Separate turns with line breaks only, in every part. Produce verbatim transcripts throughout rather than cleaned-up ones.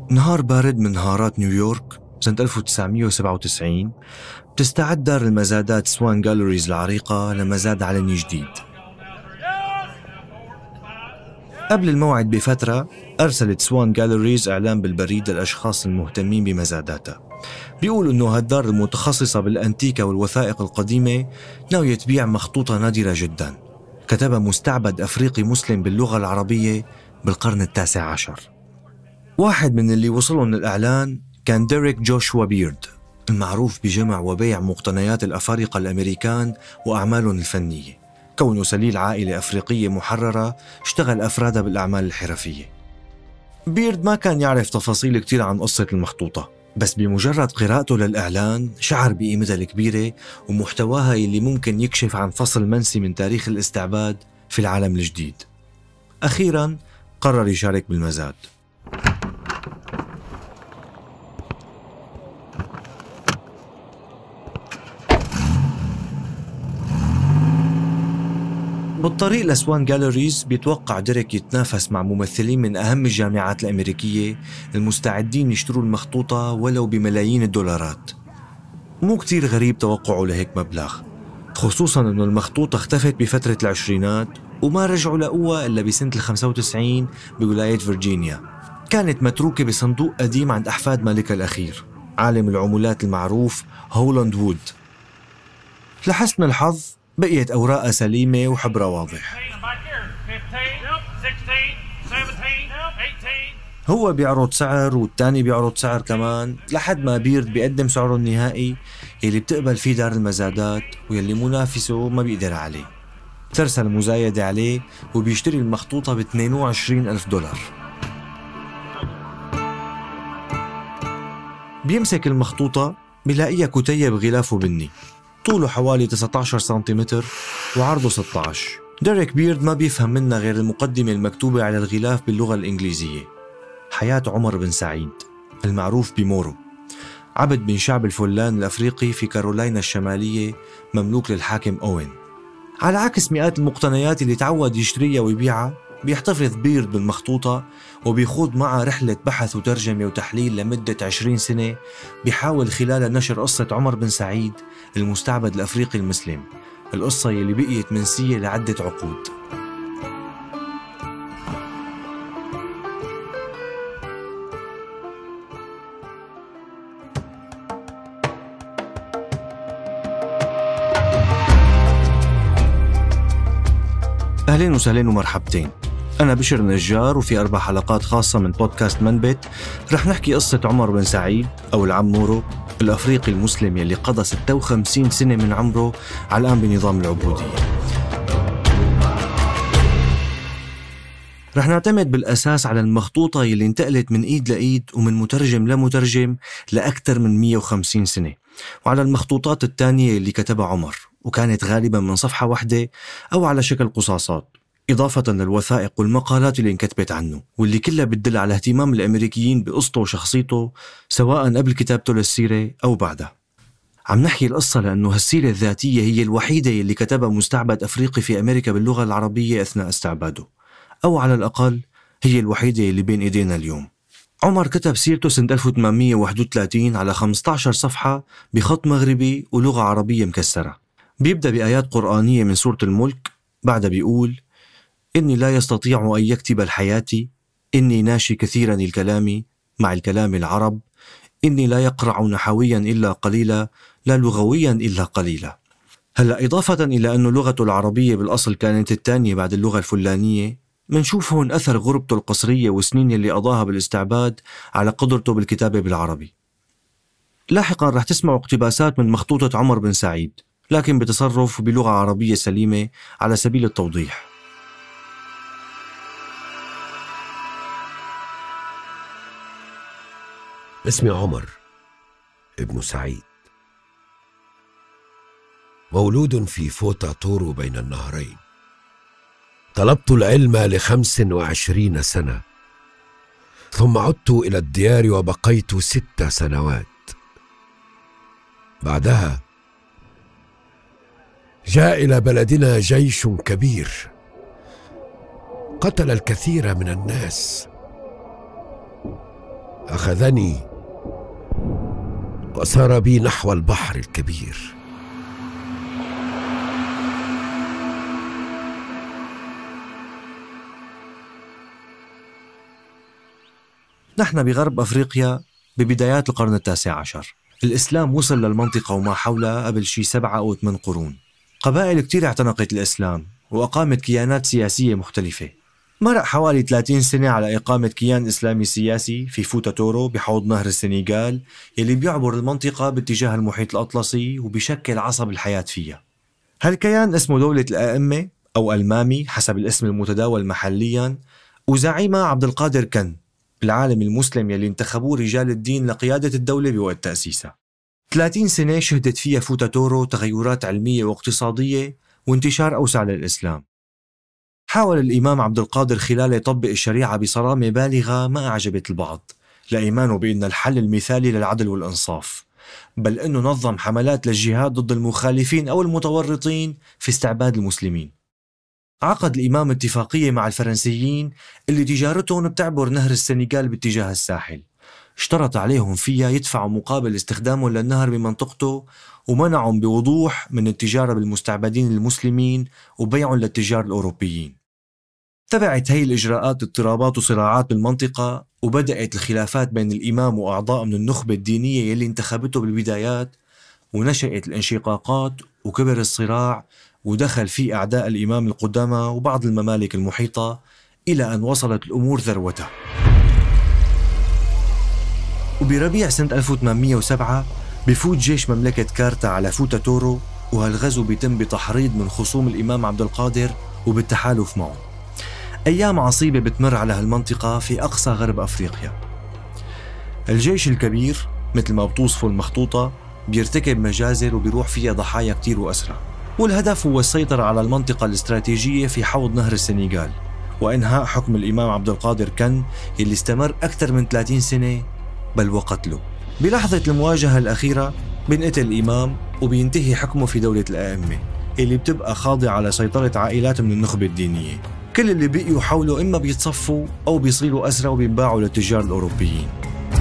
نهار بارد من نهارات نيويورك سنة ألف وتسعمية وسبعة وتسعين بتستعد دار المزادات سوان جاليريز العريقة لمزاد علني جديد. قبل الموعد بفترة أرسلت سوان جاليريز إعلان بالبريد للأشخاص المهتمين بمزاداتها، بيقولوا إنه هالدار المتخصصة بالأنتيكا والوثائق القديمة ناوية تبيع مخطوطة نادرة جدا كتبها مستعبد أفريقي مسلم باللغة العربية بالقرن التاسع عشر. واحد من اللي وصلوا من الإعلان كان ديريك جوشوا بيرد، المعروف بجمع وبيع مقتنيات الأفارقة الأمريكان وأعمالهم الفنية، كونه سليل عائلة أفريقية محررة اشتغل أفرادها بالأعمال الحرفية. بيرد ما كان يعرف تفاصيل كتير عن قصة المخطوطة، بس بمجرد قراءته للإعلان شعر بقيمتها الكبيرة ومحتواها اللي ممكن يكشف عن فصل منسي من تاريخ الاستعباد في العالم الجديد. أخيراً قرر يشارك بالمزاد. بالطريق لسوان جاليريز بيتوقع ديريك يتنافس مع ممثلين من أهم الجامعات الأمريكية المستعدين يشتروا المخطوطة ولو بملايين الدولارات. مو كتير غريب توقعه لهيك مبلغ، خصوصاً أنه المخطوطة اختفت بفترة العشرينات وما رجعوا لقوها إلا بسنة الخمسة وتسعين بولاية فرجينيا. كانت متروكة بصندوق قديم عند أحفاد ملكها الأخير عالم العملات المعروف هولاند وود. لحسن الحظ بقيت أوراقها سليمة وحبرها واضح. هو بيعرض سعر والتاني بيعرض سعر كمان، لحد ما بيرد بيقدم سعره النهائي يلي بتقبل فيه دار المزادات ويلي منافسه ما بيقدر عليه. ترسل المزايدة عليه وبيشتري المخطوطة ب اثنين وعشرين ألف دولار. بيمسك المخطوطة بيلاقيها كتيب غلافه بني، طوله حوالي تسعة عشر سنتيمتر وعرضه ستة عشر. ديريك بيرد ما بيفهم منها غير المقدمة المكتوبة على الغلاف باللغة الإنجليزية: حياة عمر بن سعيد المعروف بمورو، عبد من شعب الفلان الأفريقي في كارولاينا الشمالية، مملوك للحاكم أوين. على عكس مئات المقتنيات اللي تعود يشتريها ويبيعها، بيحتفظ بيرد بالمخطوطة وبيخوض معها رحلة بحث وترجمة وتحليل لمدة عشرين سنة، بيحاول خلالها نشر قصة عمر بن سعيد المستعبد الأفريقي المسلم، القصة اللي بقيت منسية لعدة عقود. أهلين وسهلين ومرحبتين، أنا بشر نجار وفي أربع حلقات خاصة من بودكاست منبت رح نحكي قصة عمر بن سعيد أو العم مورو الأفريقي المسلم يلي قضى ستة وخمسين سنة من عمره علقان بنظام العبودية. رح نعتمد بالأساس على المخطوطة يلي انتقلت من إيد لإيد ومن مترجم لمترجم لأكثر من مئة وخمسين سنة، وعلى المخطوطات الثانية اللي كتبها عمر وكانت غالبا من صفحة واحدة أو على شكل قصاصات، إضافة للوثائق والمقالات اللي انكتبت عنه واللي كلها بتدل على اهتمام الأمريكيين بقصته وشخصيته سواء قبل كتابته للسيرة أو بعدها. عم نحكي القصة لأنه هالسيرة الذاتية هي الوحيدة اللي كتبها مستعبد أفريقي في أمريكا باللغة العربية أثناء استعباده، أو على الأقل هي الوحيدة اللي بين إيدينا اليوم. عمر كتب سيرته سنة ألف وثمانمئة وواحد وثلاثين على خمسة عشر صفحة بخط مغربي ولغة عربية مكسرة. بيبدأ بآيات قرآنية من سورة الملك، بعدها بيقول: إني لا يستطيع أن يكتب الحياة، إني ناشي كثيرا الكلام مع الكلام العرب، إني لا يقرع نحويا إلا قليلا، لا لغويا إلا قليلا. هلأ إضافة إلى أن لغته العربية بالأصل كانت الثانية بعد اللغة الفلانية، منشوف هون أثر غربته القصرية وسنين اللي قضاها بالاستعباد على قدرته بالكتابة بالعربي. لاحقا رح تسمعوا اقتباسات من مخطوطة عمر بن سعيد، لكن بتصرف بلغة عربية سليمة على سبيل التوضيح.
اسمي عمر ابن سعيد، مولود في فوتا تورو بين النهرين. طلبت العلم لخمس وعشرين سنة، ثم عدت إلى الديار وبقيت ست سنوات. بعدها جاء إلى بلدنا جيش كبير قتل الكثير من الناس. أخذني وسار بي نحو البحر الكبير.
نحن بغرب أفريقيا ببدايات القرن التاسع عشر. الإسلام وصل للمنطقة وما حولها قبل شي سبعة أو ثمان قرون. قبائل كتير اعتنقت الإسلام وأقامت كيانات سياسية مختلفة. مرق حوالي ثلاثين سنة على إقامة كيان إسلامي سياسي في فوتا تورو بحوض نهر السنغال يلي بيعبر المنطقة باتجاه المحيط الأطلسي وبيشكل عصب الحياة فيها. هالكيان اسمه دولة الأئمة أو المامي حسب الاسم المتداول محلياً، وزعيمها عبد القادر كن، العالم المسلم يلي انتخبوه رجال الدين لقيادة الدولة بوقت تأسيسها. ثلاثين سنة شهدت فيها فوتا تورو تغيرات علمية واقتصادية وانتشار أوسع للإسلام. حاول الإمام عبد القادر خلاله يطبق الشريعة بصرامة بالغة ما أعجبت البعض، لإيمانه بأن الحل المثالي للعدل والإنصاف، بل أنه نظم حملات للجهاد ضد المخالفين أو المتورطين في استعباد المسلمين. عقد الإمام اتفاقية مع الفرنسيين اللي تجارتهم بتعبر نهر السنغال باتجاه الساحل، اشترط عليهم فيها يدفعوا مقابل استخدامهم للنهر بمنطقته، ومنعهم بوضوح من التجارة بالمستعبدين المسلمين وبيعهم للتجار الأوروبيين. تبعت هي الإجراءات اضطرابات وصراعات بالمنطقة، وبدأت الخلافات بين الإمام وأعضاء من النخبة الدينية يلي انتخبته بالبدايات، ونشأت الانشقاقات وكبر الصراع، ودخل فيه أعداء الإمام القدامى وبعض الممالك المحيطة، إلى أن وصلت الأمور ذروتها. وبربيع سنة ألف وثمانمئة وسبعة بفوت جيش مملكة كارتا على فوتا تورو، وهالغزو بيتم بتحريض من خصوم الإمام عبد القادر وبالتحالف معه. أيام عصيبة بتمر على هالمنطقة في أقصى غرب أفريقيا. الجيش الكبير مثل ما بتوصفه المخطوطة بيرتكب مجازر وبيروح فيها ضحايا كتير وأسرى، والهدف هو السيطرة على المنطقة الاستراتيجية في حوض نهر السنغال، وإنهاء حكم الإمام عبد القادر كن اللي استمر أكثر من ثلاثين سنة، بل وقتله. بلحظة المواجهة الأخيرة بينقتل الإمام وبينتهي حكمه في دولة الأئمة اللي بتبقى خاضعة لسيطرة عائلات من النخبة الدينية. كل اللي بقيوا حوله إما بيتصفوا أو بيصيروا أسرى وبينباعوا للتجار الأوروبيين.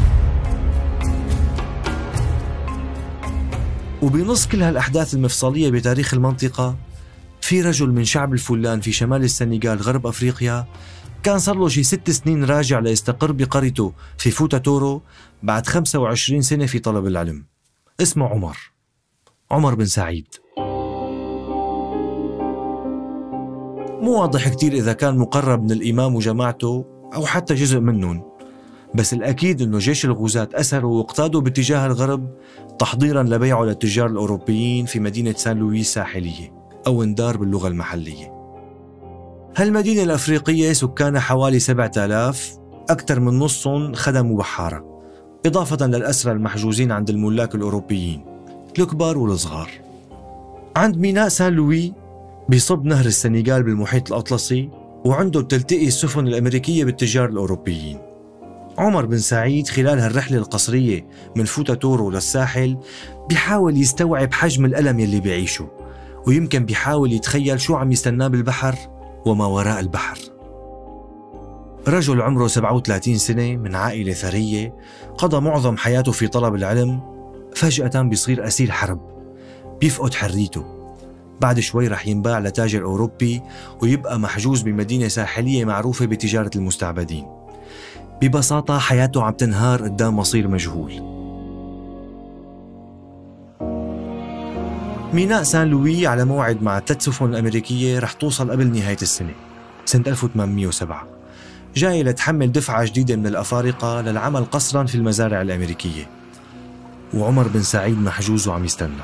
وبنص كل هالأحداث المفصلية بتاريخ المنطقة في رجل من شعب الفلان في شمال السنغال غرب أفريقيا كان صار له شي ست سنين راجع ليستقر بقريته في فوتا تورو بعد خمسة وعشرين سنة في طلب العلم. اسمه عمر عمر بن سعيد. مو واضح كتير إذا كان مقرب من الإمام وجماعته أو حتى جزء منهم، بس الأكيد أنه جيش الغزاة أسروا واقتادوا باتجاه الغرب تحضيراً لبيعه للتجار الأوروبيين في مدينة سان لويس الساحلية أو اندار باللغة المحلية. هالمدينة الأفريقية سكانها حوالي سبعة آلاف، أكثر من نصهم خدم وبحارة، إضافة للأسرى المحجوزين عند الملاك الأوروبيين الكبار والصغار. عند ميناء سان لوي بيصب نهر السنغال بالمحيط الأطلسي، وعنده بتلتقي السفن الأمريكية بالتجار الأوروبيين. عمر بن سعيد خلال هالرحلة القصرية من فوتا تورو للساحل بيحاول يستوعب حجم الألم يلي بيعيشه، ويمكن بيحاول يتخيل شو عم يستناه بالبحر وما وراء البحر. رجل عمره سبعة وثلاثين سنة من عائلة ثرية قضى معظم حياته في طلب العلم، فجأة بيصير أسير حرب، بيفقد حريته، بعد شوي رح ينباع لتاجر أوروبي ويبقى محجوز بمدينة ساحلية معروفة بتجارة المستعبدين. ببساطة حياته عم تنهار قدام مصير مجهول. ميناء سان لوي على موعد مع ثلاث سفن أمريكية رح توصل قبل نهاية السنة سنة ألف وثمانمئة وسبعة، جاية لتحمل دفعة جديدة من الأفارقة للعمل قصرا في المزارع الأمريكية، وعمر بن سعيد محجوز وعم يستنى.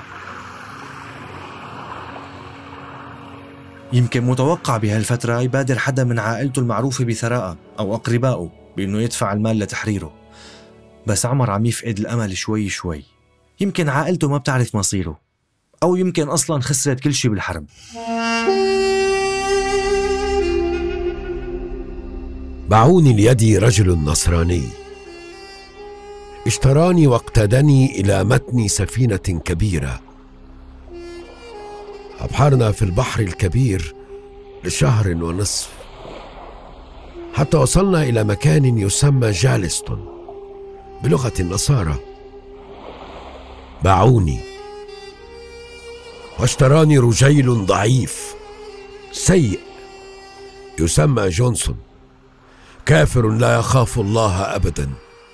يمكن متوقع بهالفترة يبادر حدا من عائلته المعروفة بثراءه أو أقربائه بأنه يدفع المال لتحريره، بس عمر عم يفقد الأمل شوي شوي. يمكن عائلته ما بتعرف مصيره، أو يمكن أصلاً خسرت كل شيء بالحرب.
باعوني ليدي رجل نصراني، اشتراني واقتادني إلى متن سفينة كبيرة. أبحرنا في البحر الكبير لشهر ونصف، حتى وصلنا إلى مكان يسمى جالستون. بلغة النصارى باعوني واشتراني رجيل ضعيف سيء يسمى جونسون، كافر لا يخاف الله أبدا.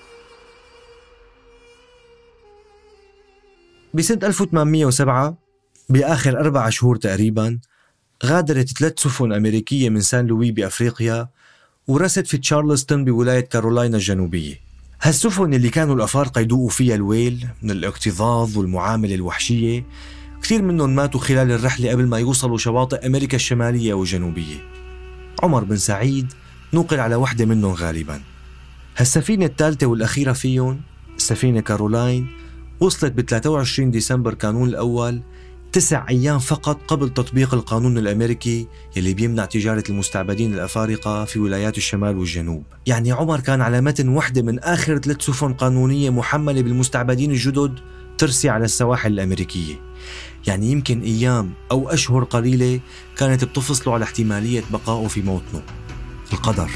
بسنة ألف وثمانمئة وسبعة بآخر أربع شهور تقريبا غادرت ثلاث سفن أمريكية من سان لوي بأفريقيا ورست في تشارلستون بولاية كارولاينا الجنوبية. هالسفن اللي كانوا الأفارقة يدوقوا فيها الويل من الاكتظاظ والمعاملة الوحشية، كثير منهم ماتوا خلال الرحلة قبل ما يوصلوا شواطئ أمريكا الشمالية والجنوبية. عمر بن سعيد نوقل على واحدة منهم غالبا. هالسفينة الثالثة والأخيرة فيهم السفينة كارولاين وصلت ب ثلاثة وعشرين ديسمبر كانون الأول، تسع أيام فقط قبل تطبيق القانون الأمريكي يلي بيمنع تجارة المستعبدين الأفارقة في ولايات الشمال والجنوب. يعني عمر كان على متن واحدة من آخر ثلاث سفن قانونية محملة بالمستعبدين الجدد ترسي على السواحل الأمريكية. يعني يمكن أيام أو أشهر قليلة كانت بتفصلوا على احتمالية بقائه في موطنه. القدر.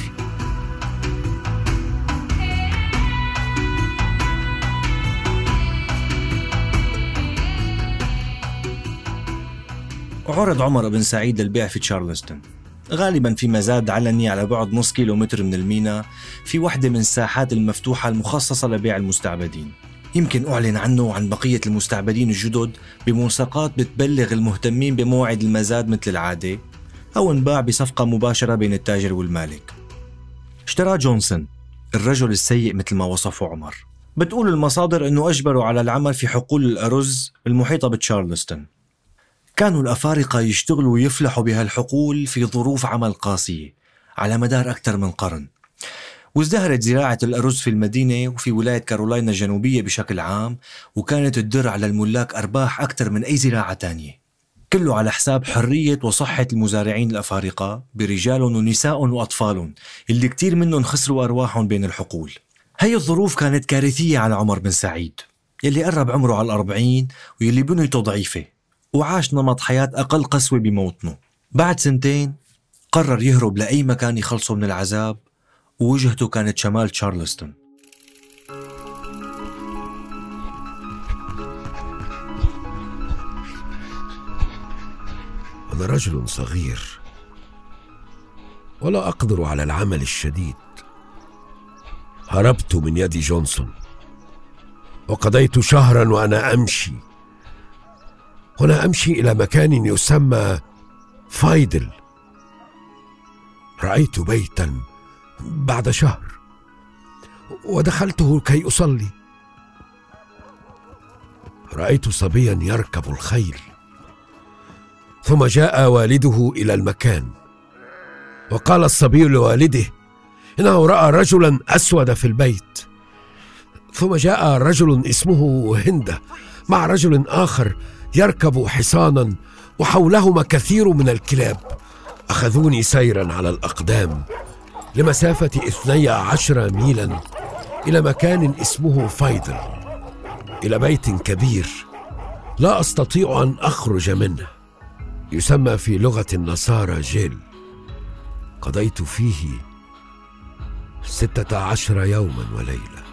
عرض عمر بن سعيد للبيع في تشارلستون، غالبا في مزاد علني على بعد نص كيلومتر من الميناء في واحدة من الساحات المفتوحة المخصصة لبيع المستعبدين. يمكن أعلن عنه وعن بقية المستعبدين الجدد بموثقات بتبلغ المهتمين بموعد المزاد مثل العادة، أو انباع بصفقة مباشرة بين التاجر والمالك. اشترى جونسون الرجل السيء مثل ما وصفه عمر. بتقول المصادر أنه أجبروا على العمل في حقول الأرز المحيطة بتشارلستون. كانوا الأفارقة يشتغلوا ويفلحوا بهالحقول في ظروف عمل قاسية على مدار أكثر من قرن، وازدهرت زراعة الأرز في المدينة وفي ولاية كارولاينا الجنوبية بشكل عام، وكانت تدر على الملاك أرباح أكثر من أي زراعة تانية، كله على حساب حرية وصحة المزارعين الأفارقة برجالهم ونسائهم وأطفالهم اللي كتير منهم خسروا أرواحهم بين الحقول. هاي الظروف كانت كارثية على عمر بن سعيد يلي قرب عمره على الأربعين ويلي بنيته ضعيفة، وعاش نمط حياة أقل قسوة بموطنه. بعد سنتين قرر يهرب لأي مكان يخلصه من العذاب، ووجهته كانت شمال تشارلستون.
أنا رجل صغير ولا أقدر على العمل الشديد. هربت من يد جونسون وقضيت شهرا وأنا أمشي هنا أمشي إلى مكان يسمى فايدل. رأيت بيتا بعد شهر ودخلته كي أصلي. رأيت صبيا يركب الخيل، ثم جاء والده إلى المكان وقال الصبي لوالده إنه رأى رجلا أسود في البيت. ثم جاء رجل اسمه هندة مع رجل آخر يركب حصانا وحولهما كثير من الكلاب. أخذوني سيرا على الأقدام لمسافة اثني عشر ميلا إلى مكان اسمه فايدل، إلى بيت كبير لا أستطيع أن أخرج منه، يسمى في لغة النصارى جيل. قضيت فيه ستة عشر يوما وليلة.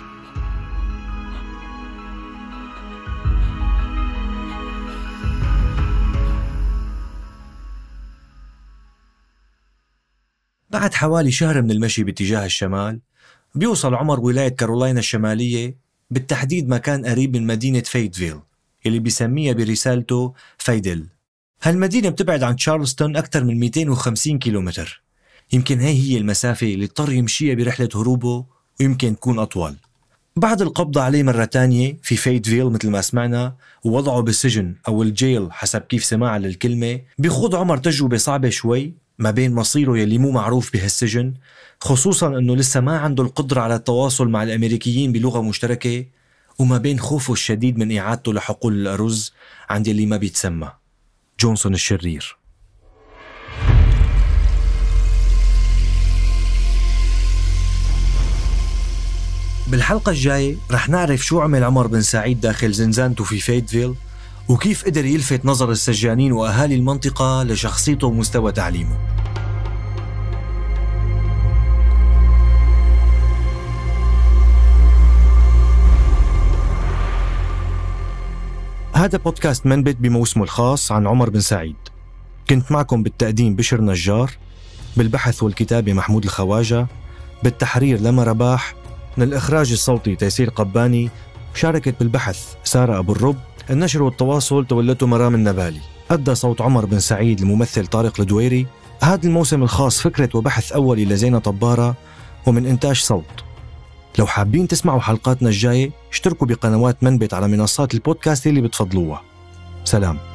بعد حوالي شهر من المشي باتجاه الشمال بيوصل عمر ولاية كارولاينا الشمالية، بالتحديد مكان قريب من مدينة فايدفيل اللي بيسميها برسالته فايدل. هالمدينة بتبعد عن تشارلستون أكثر من مئتين وخمسين كيلومتر. يمكن هاي هي المسافة اللي اضطر يمشيها برحلة هروبه، ويمكن تكون أطول. بعد القبض عليه مرة تانية في فايدفيل مثل ما سمعنا ووضعه بالسجن أو الجيل حسب كيف سماع للكلمة، بيخوض عمر تجربة صعبة شوي ما بين مصيره يلي مو معروف بهالسجن، خصوصا أنه لسه ما عنده القدرة على التواصل مع الأمريكيين بلغة مشتركة، وما بين خوفه الشديد من إعادته لحقول الأرز عند اللي ما بيتسمى جونسون الشرير. بالحلقة الجاية رح نعرف شو عمل عمر بن سعيد داخل زنزانته في فايدفيل، وكيف قدر يلفت نظر السجانين وأهالي المنطقة لشخصيته ومستوى تعليمه. هذا بودكاست منبت بموسمه الخاص عن عمر بن سعيد. كنت معكم بالتقديم بشر نجار، بالبحث والكتابة محمود الخواجة، بالتحرير لما رباح، من الإخراج الصوتي تيسير قباني، شاركت بالبحث سارة أبو الرب، النشر والتواصل تولته مرام النبالي، أدى صوت عمر بن سعيد الممثل طارق الدويري. هذا الموسم الخاص فكرة وبحث أولي لزينة طبارة ومن إنتاج صوت. لو حابين تسمعوا حلقاتنا الجاية اشتركوا بقنوات منبت على منصات البودكاست اللي بتفضلوها. سلام.